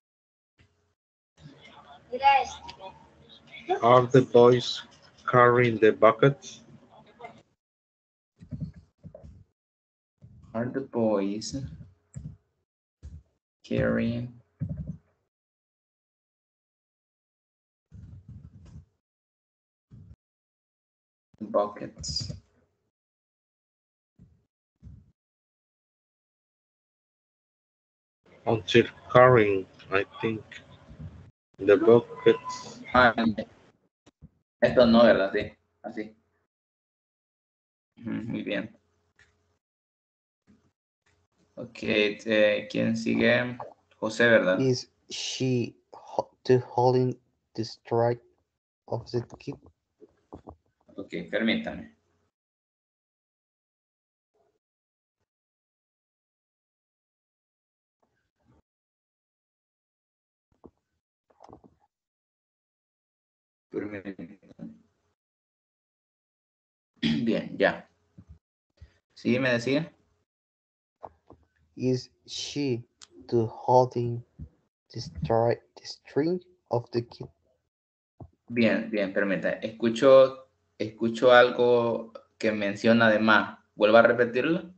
Are the boys carrying the buckets? Are the boys carrying buckets? Until carrying, I think. The buckets. Ah, esto no, ¿verdad? Sí, así. Ujú, muy bien. Ok, eh, ¿quién sigue? José, ¿verdad? Is she ho- to holding the strike of the kid? Ok, permítame. Permítame. Bien, ya. ¿Sí me decía? Is she to holding the strike the string of the kid? Bien, bien, permítame. Escucho, escucho algo que menciona además. ¿Vuelvo a repetirlo?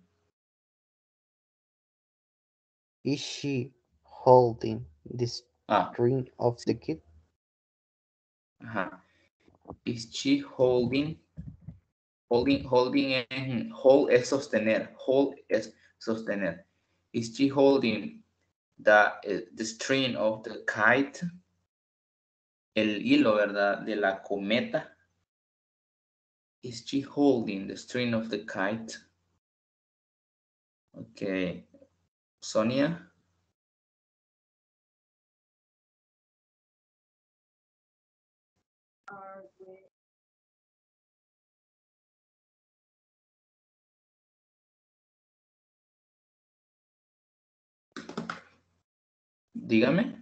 Is she holding the Ah, string of the kid? ajá. Is she holding? Holding, holding en hold es sostener. Hold es sostener. Is she holding the, eh, the string of the kite? El hilo, ¿verdad? De la cometa. Is she holding the string of the kite? Okay. Sonia. Dígame.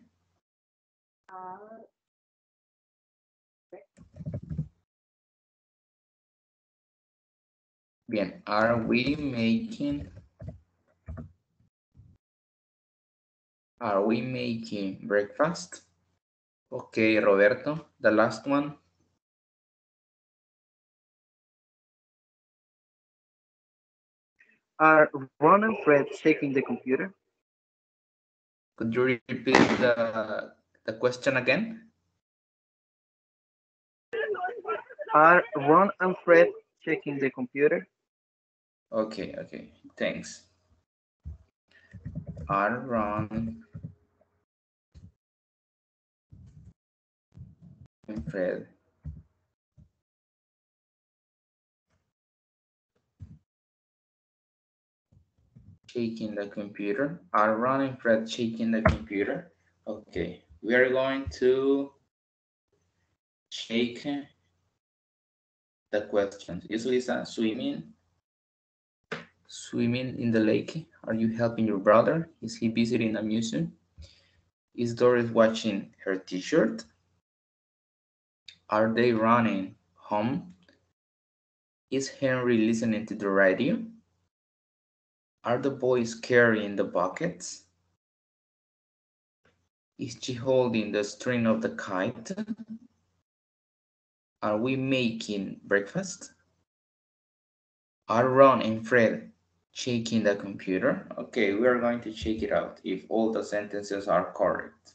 Bien. Are we making Are we making breakfast? Okay, Roberto, the last one. Are Ron and Fred checking the computer? Could you repeat the, the question again? Are Ron and Fred checking the computer? Okay, okay, thanks. Are Ron and Fred shaking the computer? Are Ron and Fred shaking the computer? Okay, we are going to shake the questions. Is Lisa swimming? Swimming in the lake? Are you helping your brother? Is he visiting a museum? Is Doris watching her t-shirt? Are they running home? Is Henry listening to the radio? Are the boys carrying the buckets? Is she holding the string of the kite? Are we making breakfast? Are Ron and Fred Checking the computer. Okay, we are going to check it out if all the sentences are correct.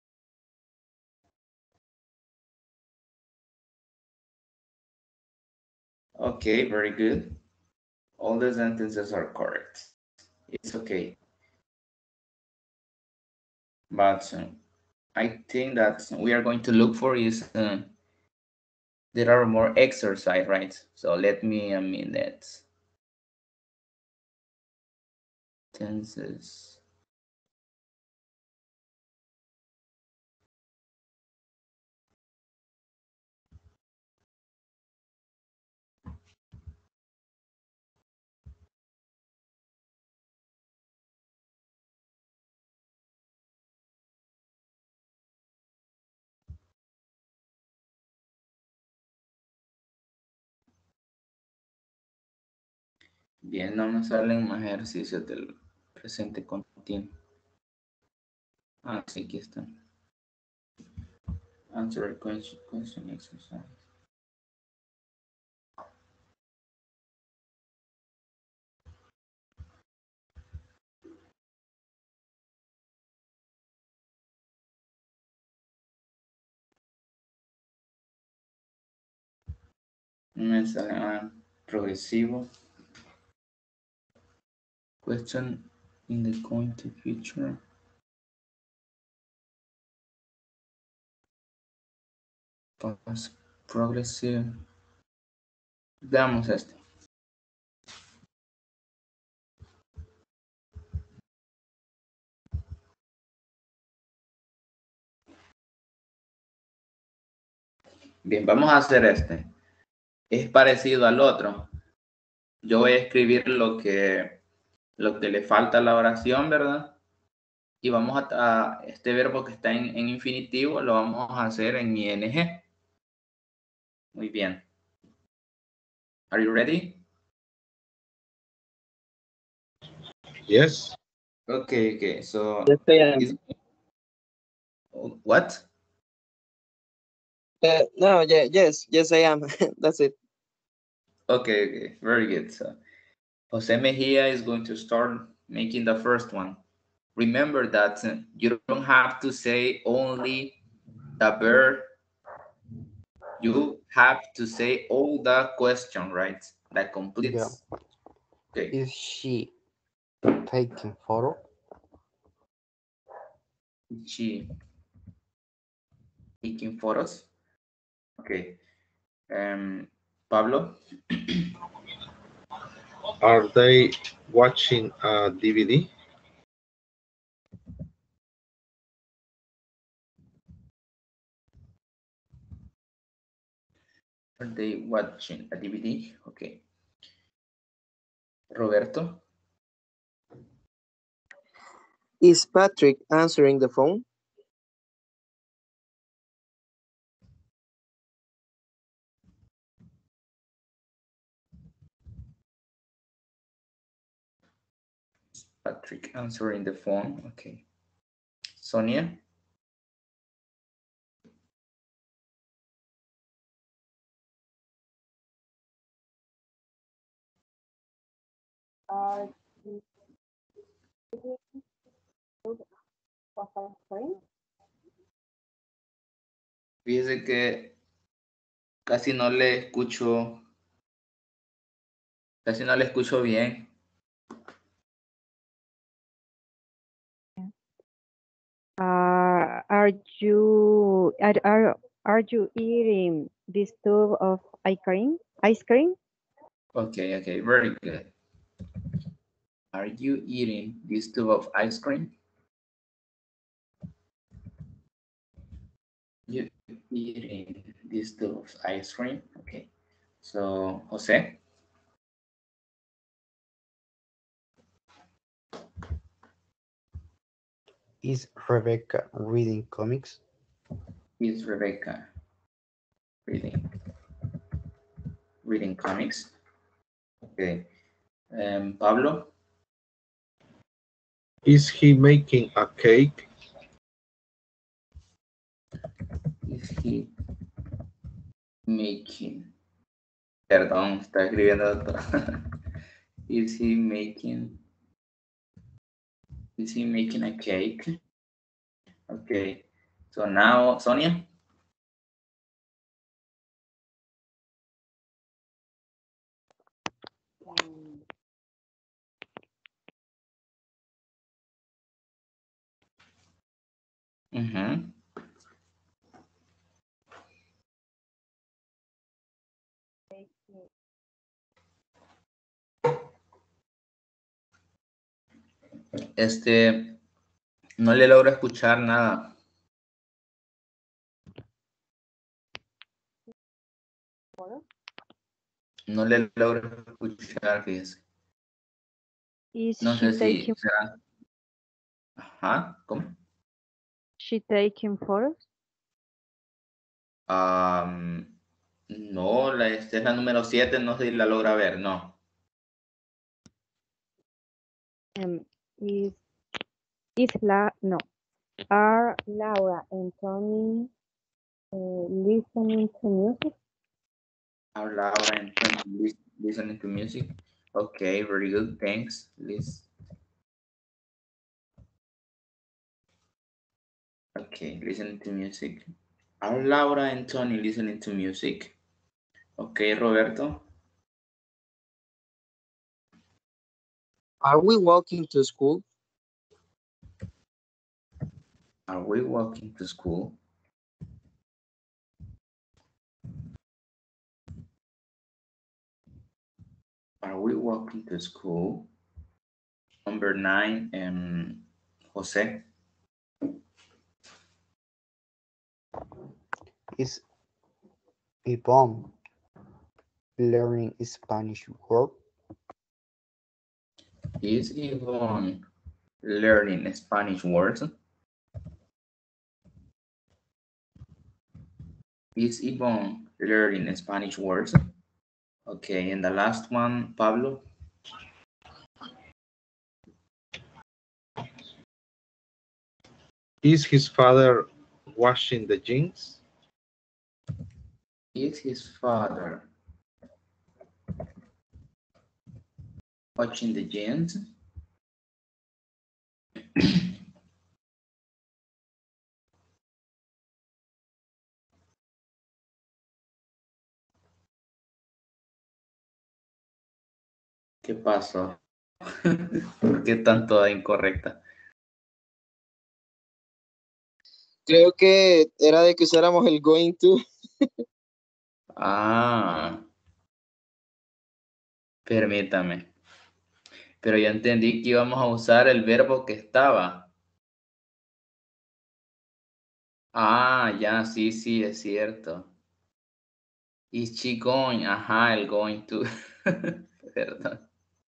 Okay, very good. All the sentences are correct. It's okay. But uh, I think that we are going to look for is uh, there are more exercise, right? So let me a minute. Tenses. Bien, no me salen más ejercicios del presente continuo. Ah, sí, aquí están. Answer a question, question exercise. Me sale ah, progresivo. Question in the going to future. Past progressive. Veamos este. Bien, vamos a hacer este. Es parecido al otro. Yo voy a escribir lo que, lo que le falta a la oración, ¿verdad? Y vamos a, a este verbo que está en, en infinitivo, lo vamos a hacer en ing. Muy bien. Are you ready? Yes. Okay, okay. So, Yes, I am. is, what? Uh, no, yeah, yes, yes, I am. That's it. Okay, okay. Very good. So, Jose Mejia is going to start making the first one. Remember that uh, you don't have to say only the verb. You have to say all the question, right? That completes. Yeah. Okay. Is she taking photo? She taking photos. Okay. Um, Pablo. Are they watching a D V D? Are they watching a D V D? Okay. Roberto. Is Patrick answering the phone? Patrick answering the phone. Okay. Sonia. Are you eating food of ice cream? Fíjese que casi no le escucho, casi no le escucho bien. Uh, are you are, are are you eating this tube of ice cream? Ice cream? Okay, okay, very good. Are you eating this tube of ice cream? You eating this tube of ice cream? Okay. So, Jose. Is Rebecca reading comics? Is Rebecca reading reading comics? Okay. Um, Pablo. Is he making a cake? Is he making? Perdón, está escribiendo. Is he making, is he making a cake? Okay. So now, Sonia? Mm-hmm. Este, no le logro escuchar nada. No le logro escuchar, fíjese. Is No she sé si taking será. Ajá, ¿cómo? she taking photos? Am, no, la, esta es la número siete, no sé si la logra ver, no. Um, is is la no? Are Laura and Tony uh, listening to music? Are Laura and Tony lis- listening to music? Okay, very good, thanks. Lis- okay, listening to music. Are Laura and Tony listening to music? Okay, Roberto. Are we walking to school? Are we walking to school? Are we walking to school? Number nine, um, Jose. Is Yvonne learning Spanish word? Is Yvonne learning Spanish words? Is Yvonne learning Spanish words? Okay, and the last one, Pablo. Is his father washing the jeans? Is his father watching the jeans? ¿Qué pasó? ¿Por qué tanto incorrecta? Creo que era de que usáramos el going to. Ah, permítame. Pero yo entendí que íbamos a usar el verbo que estaba. Ah, ya, sí, sí, es cierto. Is she going? Ajá, el going to. Perdón.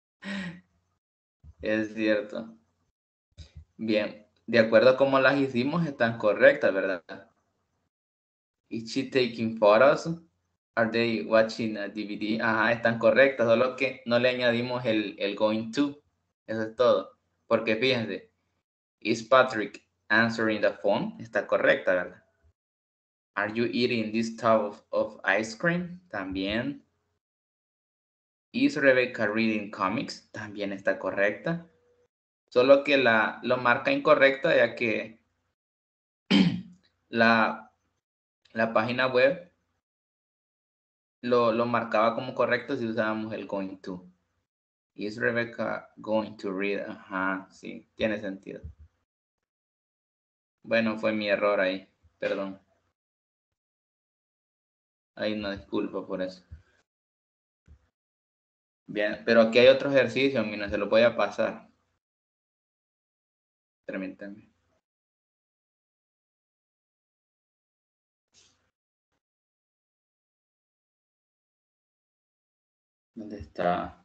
Es cierto. Bien, de acuerdo a cómo las hicimos, están correctas, ¿verdad? Is she taking photos? Are they watching a D V D? Ajá, están correctas, solo que no le añadimos el, el going to. Eso es todo. Porque fíjense, is Patrick answering the phone? Está correcta, ¿verdad? Are you eating this tub of, of ice cream? También. Is Rebecca reading comics? También está correcta. Solo que la, lo marca incorrecta ya que la, la página web lo, lo marcaba como correcto si usábamos el going to. Is Rebecca going to read? Ajá, sí, tiene sentido. Bueno, fue mi error ahí, perdón. Hay una disculpa por eso. Bien, pero aquí hay otro ejercicio, mira, se lo voy a pasar. Permítanme. ¿Dónde está?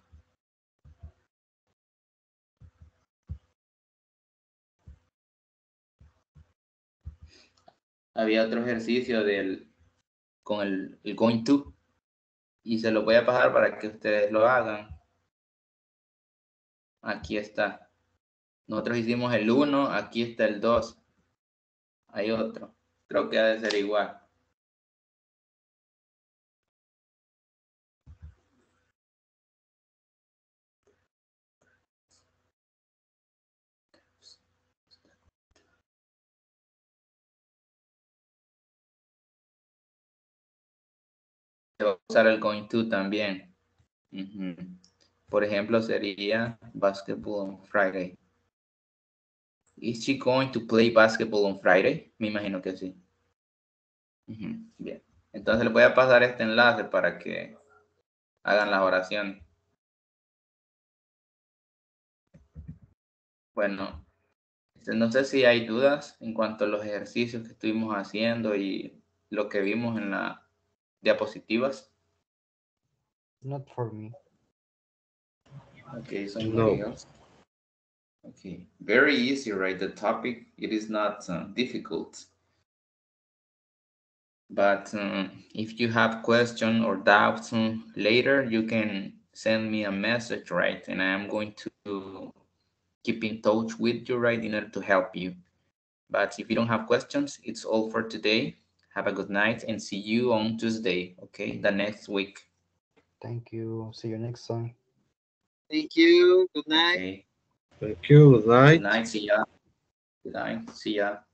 Había otro ejercicio del, con el, el going to. Y se lo voy a pasar para que ustedes lo hagan. Aquí está. Nosotros hicimos el uno, aquí está el dos. Hay otro. Creo que ha de ser igual. se va a usar el going to también. Ujú. Por ejemplo, sería basketball on Friday. Is she going to play basketball on Friday? Me imagino que sí. Ujú, bien. Entonces les voy a pasar este enlace para que hagan las oraciones. Bueno, este, no sé si hay dudas en cuanto a los ejercicios que estuvimos haciendo y lo que vimos en las diapositivas. Not for me. Okay, somebody No. else. Okay, very easy, right? The topic, it is not uh, difficult. But um, if you have questions or doubts um, later, you can send me a message, right? And I am going to keep in touch with you, right, in order to help you. But if you don't have questions, it's all for today. Have a good night and see you on Tuesday, okay? The next week. Thank you. See you next time. Thank you. Good night. Okay. Thank you. Good night. Good night. See ya. Good night. See ya.